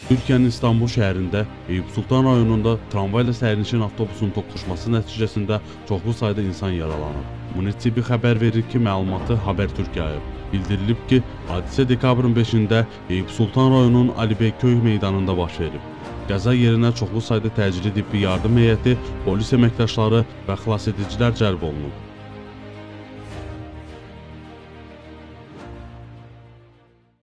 Türkiyənin İstanbul şəhərində Eyüp Sultan rayonunda tramvayla sərnişin avtobusunun toqquşması nəticəsində çoxlu sayda insan yaralanıb. Munisipi xəbər verir ki, məlumatı Habertürk yayıb. Bildirilib ki, hadisə dekabrın 5-də Eyüp Sultan rayonunun Alibey köy meydanında baş verib. Qəza yerinə çoxlu sayda təcili tibbi yardım heyəti, polis əməkdaşları və xilasedicilər cəlb olunub.